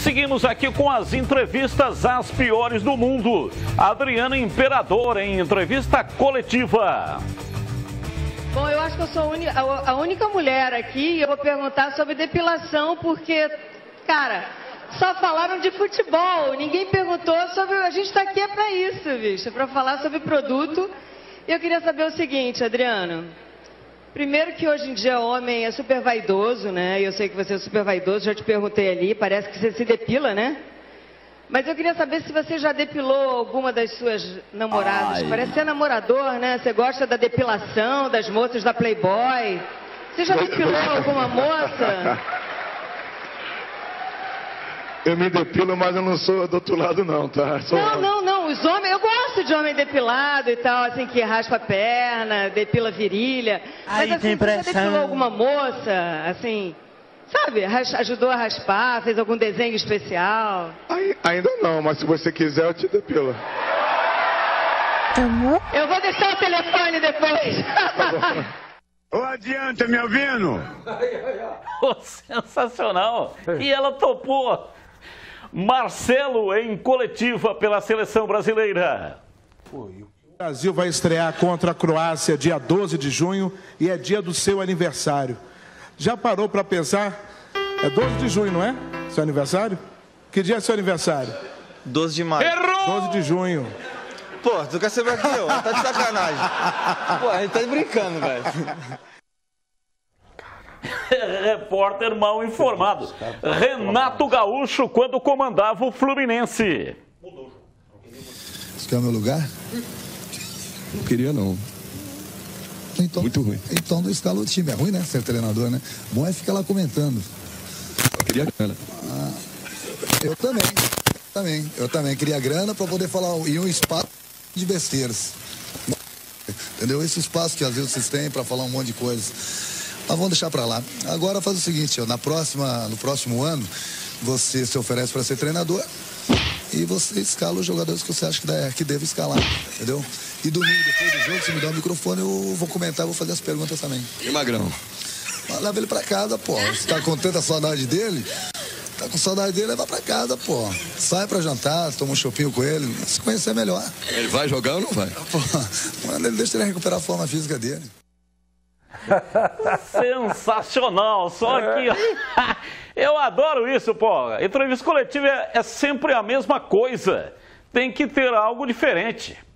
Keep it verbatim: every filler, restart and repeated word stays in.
Seguimos aqui com as entrevistas as piores do mundo. Adriana Imperador em entrevista coletiva. Bom, eu acho que eu sou a única mulher aqui e eu vou perguntar sobre depilação porque, cara, só falaram de futebol, ninguém perguntou sobre... A gente está aqui é para isso, bicho, é para falar sobre produto. E eu queria saber o seguinte, Adriano. Primeiro que hoje em dia o homem é super vaidoso, né? Eu sei que você é super vaidoso, já te perguntei ali, parece que você se depila, né? Mas eu queria saber se você já depilou alguma das suas namoradas. Ai. Parece ser namorador, né? Você gosta da depilação das moças da Playboy. Você já depilou alguma moça? Eu me depilo, mas eu não sou do outro lado não, tá? Sou... Não, não, não. Os homens, eu gosto de homem depilado e tal, assim, que raspa a perna, depila a virilha. Ai, mas assim, você já depilou alguma moça, assim, sabe? Ajudou a raspar, fez algum desenho especial? Ai, ainda não, mas se você quiser eu te depilo. Eu vou deixar o telefone depois. Ô, adianta, me ouvindo? Oh, sensacional. E ela topou. Marcelo em coletiva pela seleção brasileira. O Brasil vai estrear contra a Croácia dia doze de junho e é dia do seu aniversário. Já parou para pensar? É doze de junho, não é? Seu aniversário? Que dia é seu aniversário? doze de maio. Errou! doze de junho. Pô, tu quer saber aqui, ó? Tá de sacanagem. Pô, a gente tá brincando, velho. Repórter mal informado. Renato Gaúcho quando comandava o Fluminense. Você quer o meu lugar? Não queria, não. Então, muito ruim. Então não escala o time. É ruim, né? Ser treinador, né? Bom é ficar lá comentando. Eu queria grana. Ah, eu também. Também. Eu também queria grana para poder falar e um espaço de besteiras. Entendeu? Esse espaço que às vezes vocês têm para falar um monte de coisas. Mas vamos deixar para lá. Agora faz o seguinte, ó, na próxima, no próximo ano, você se oferece para ser treinador e você escala os jogadores que você acha que, dá, que deve escalar, entendeu? E domingo, depois do jogo, se me der o microfone, eu vou comentar, vou fazer as perguntas também. E Magrão? Leva ele para casa, pô. Você tá com tanta saudade dele? Tá com saudade dele, leva para casa, pô. Sai para jantar, toma um chopinho com ele, se conhecer melhor. Ele vai jogar ou não vai? Pô, mano, ele deixa ele recuperar a forma física dele. Sensacional, só que eu adoro isso, pô. Entrevista coletiva é, é sempre a mesma coisa. Tem que ter algo diferente.